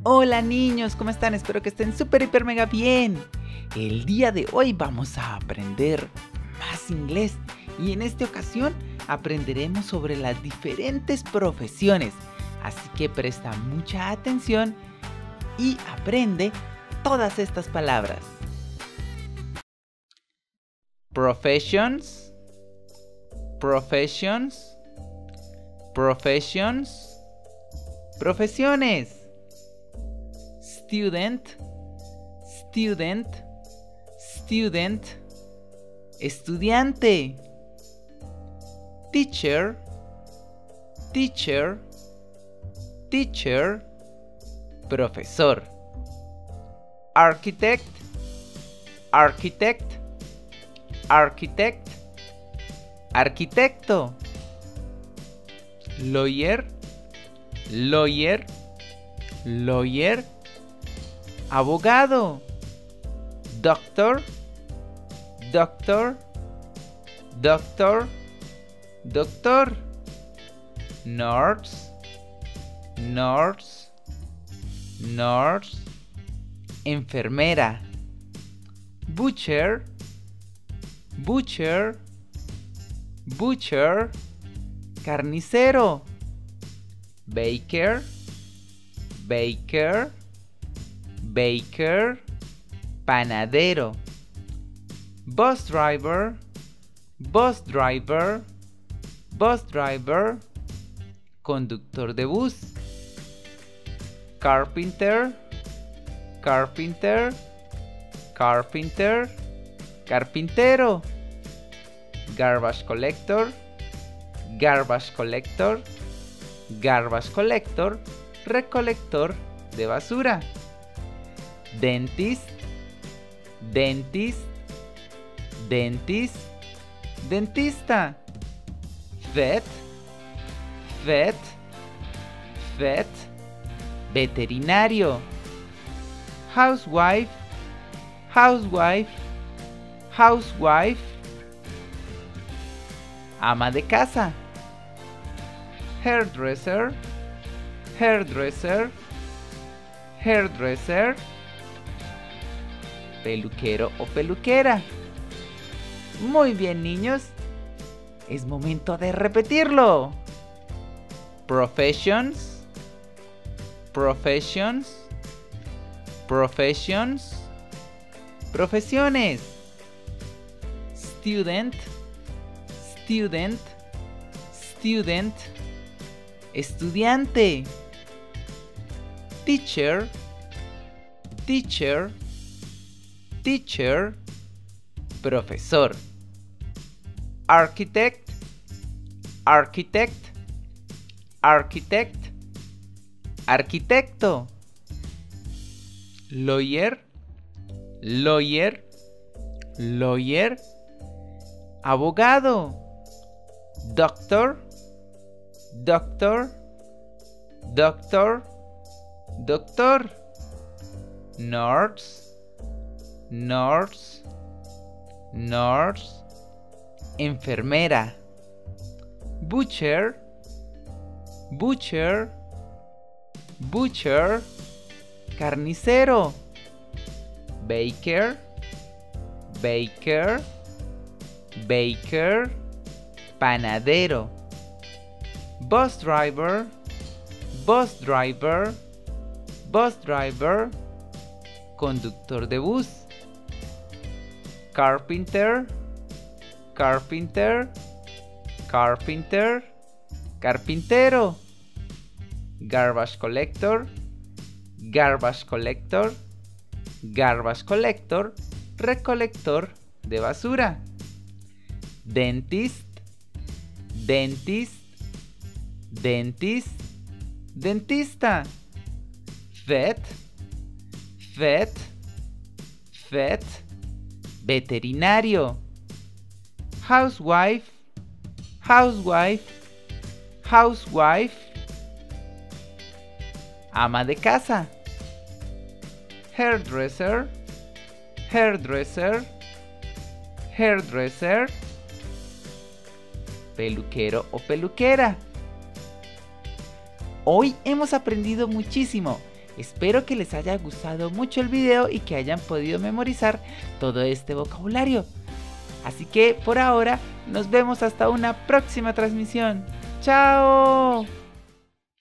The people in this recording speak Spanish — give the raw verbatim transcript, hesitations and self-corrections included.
Hola niños, ¿cómo están? Espero que estén súper, hiper, mega bien. El día de hoy vamos a aprender más inglés y en esta ocasión aprenderemos sobre las diferentes profesiones. Así que presta mucha atención y aprende todas estas palabras. Professions, professions, professions, profesiones. Student, student, student, estudiante. Teacher, teacher, teacher, profesor. Architect, architect, architect, arquitecto. Lawyer, lawyer, lawyer, abogado. Doctor, doctor, doctor, doctor. Nurse, nurse, nurse, enfermera. Butcher, butcher, butcher, carnicero. Baker, baker, baker, panadero. Bus driver, bus driver, bus driver, conductor de bus. Carpenter, carpenter, carpenter, carpintero. Garbage collector, garbage collector, garbage collector, recolector de basura. Dentist, dentist, dentist, dentista. Vet, vet, vet, veterinario. Housewife, housewife, housewife, ama de casa. Hairdresser, hairdresser, hairdresser, peluquero o peluquera. Muy bien, niños. Es momento de repetirlo. Professions, professions, professions, profesiones. Student, student, student, estudiante. Teacher, teacher, teacher, profesor. Architect, architect, architect, arquitecto. Lawyer, lawyer, lawyer, abogado. Doctor, doctor, doctor, doctor. Nurse, nurse, nurse, enfermera. Butcher, butcher, butcher, carnicero. Baker, baker, baker, panadero. Bus driver, bus driver, bus driver, conductor de bus. Carpenter, carpenter, carpenter, carpintero. Garbage collector, garbage collector, garbage collector, recolector de basura. Dentist, dentist, dentist, dentista. Vet, vet, vet, veterinario. Housewife, housewife, housewife, ama de casa. Hairdresser, hairdresser, hairdresser, peluquero o peluquera. Hoy hemos aprendido muchísimo Espero que les haya gustado mucho el video y que hayan podido memorizar todo este vocabulario. Así que por ahora nos vemos hasta una próxima transmisión. ¡Chao!